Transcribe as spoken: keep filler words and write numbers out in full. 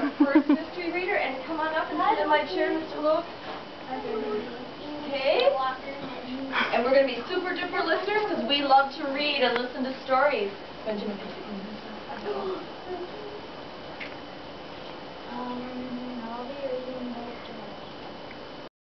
our first mystery reader, and come on up and sit in my chair, Mister Luke. Okay? And we're going to be super duper listeners because we love to read and listen to stories. Benjamin,